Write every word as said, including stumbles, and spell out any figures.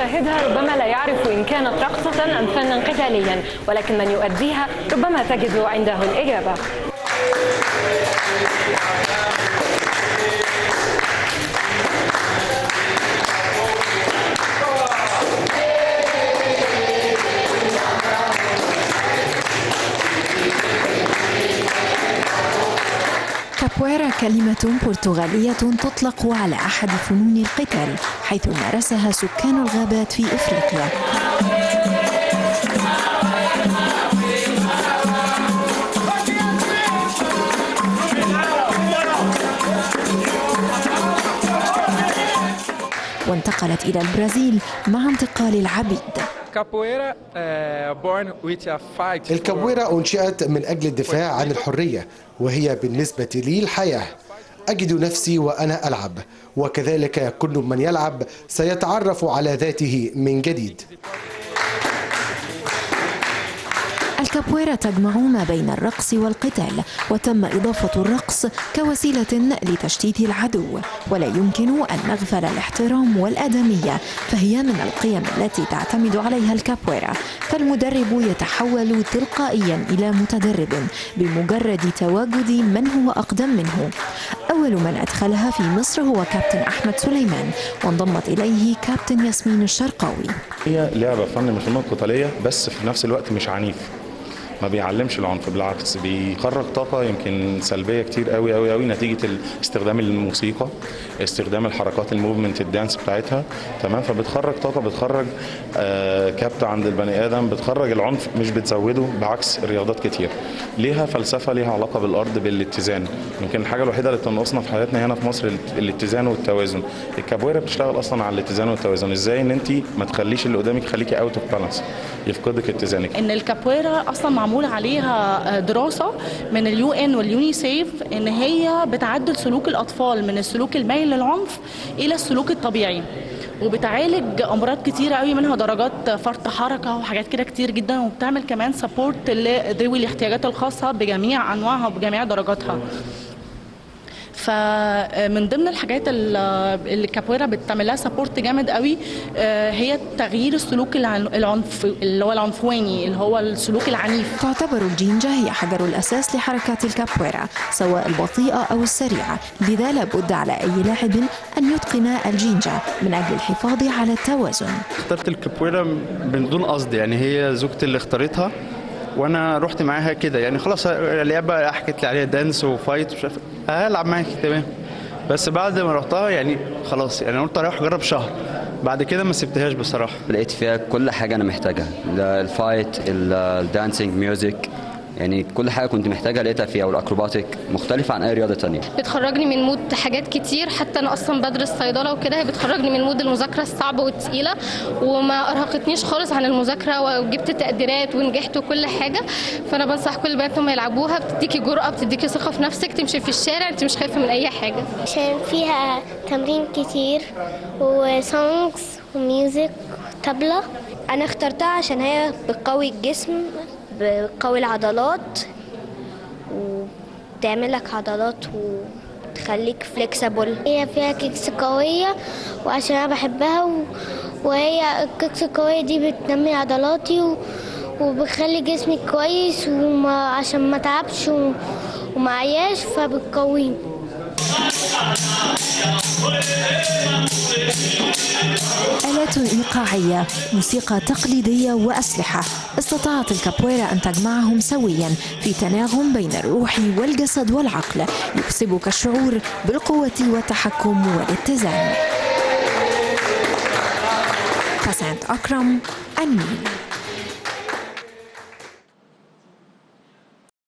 يشاهدها ربما لا يعرف إن كانت رقصة أم فنا قتاليا، ولكن من يؤديها ربما تجد عنده الإجابة. كابويرا كلمة برتغالية تطلق على أحد فنون القتال، حيث مارسها سكان الغابات في إفريقيا. وانتقلت إلى البرازيل مع انتقال العبيد. الكابويرا أنشئت من أجل الدفاع عن الحرية، وهي بالنسبة لي الحياة. أجد نفسي وأنا ألعب، وكذلك كل من يلعب سيتعرف على ذاته من جديد. الكابويرا تجمع ما بين الرقص والقتال، وتم إضافة الرقص كوسيلة لتشتيت العدو، ولا يمكن أن نغفل الاحترام والآدمية، فهي من القيم التي تعتمد عليها الكابويرا، فالمدرب يتحول تلقائيا إلى متدرب بمجرد تواجد من هو أقدم منه. أول من أدخلها في مصر هو كابتن أحمد سليمان، وانضمت إليه كابتن ياسمين الشرقاوي. هي لعبة فن من الفنون القتالية، بس في نفس الوقت مش عنيف، ما بيعلمش العنف، بالعكس بيخرج طاقه يمكن سلبيه كتير قوي قوي قوي نتيجه استخدام الموسيقى، استخدام الحركات الموفمنت الدانس بتاعتها، تمام. فبتخرج طاقه، بتخرج آه كبت عند البني ادم، بتخرج العنف مش بتزوده، بعكس رياضات كتير. ليها فلسفه، ليها علاقه بالارض، بالاتزان. يمكن الحاجه الوحيده اللي تنقصنا في حياتنا هنا في مصر الاتزان والتوازن. الكابويرا بتشتغل اصلا على الاتزان والتوازن، ازاي ان انت ما تخليش اللي قدامك يخليكي اوت اوف بالانس، يفقدك اتزانك. ان الكابويرا اصلا معمول عليها دراسه من اليو ان واليونيسيف ان هي بتعدل سلوك الاطفال من السلوك المايل للعنف الى السلوك الطبيعي، وبتعالج امراض كتيره قوي، منها درجات فرط حركه وحاجات كده كتير جدا، وبتعمل كمان سبورت لذوي الاحتياجات الخاصه بجميع انواعها وبجميع درجاتها. فمن ضمن الحاجات اللي الكابويرا بتعمل لها سبورت جامد قوي هي تغيير السلوك العنف اللي هو العنفواني، اللي هو السلوك العنيف. تعتبر الجينجا هي حجر الأساس لحركات الكابويرا سواء البطيئة أو السريعة، لذا لابد على أي لاعب أن يتقن الجينجا من أجل الحفاظ على التوازن. اخترت الكابويرا من دون قصد، يعني هي زوجتي اللي اختارتها وانا رحت معاها كده، يعني خلاص اللعبه حكيت لي عليها دانس وفايت مش عارف هلعب معاكي تمام، بس بعد ما رحتها يعني خلاص، يعني قلت اروح اجرب شهر، بعد كده ما سبتهاش بصراحه. لقيت فيها كل حاجه انا محتاجها، الفايت، الدانسينج، ميوزك، يعني كل حاجه كنت محتاجها لقيتها فيها، والاكروباتيك مختلفه عن اي رياضه ثانيه. بتخرجني من مود حاجات كتير، حتى انا اصلا بدرس صيدله وكده، هي بتخرجني من مود المذاكره الصعبه والثقيله، وما ارهقتنيش خالص عن المذاكره، وجبت تقديرات ونجحت وكل حاجه. فانا بنصح كل البنات انهم يلعبوها، بتديكي جرأه، بتديكي ثقه في نفسك، تمشي في الشارع انت مش خايفه من اي حاجه، عشان فيها تمرين كتير وسونجز وميوزك وطبله. انا اخترتها عشان هي بتقوي الجسم، بتقوي العضلات وتعمل لك عضلات وتخليك فليكسبل. هي فيها كيكس قوية وعشان انا بحبها و... وهي الكيكس القوية دي بتنمي عضلاتي و... وبتخلي جسمي كويس وما... عشان ما تعبش و... وما عياش فبتقويني. آلات إيقاعية، موسيقى تقليدية وأسلحة، استطاعت الكابويرا أن تجمعهم سويا في تناغم بين الروح والجسد والعقل، يكسبك الشعور بالقوة والتحكم والاتزان. فسانت أكرم، النيل.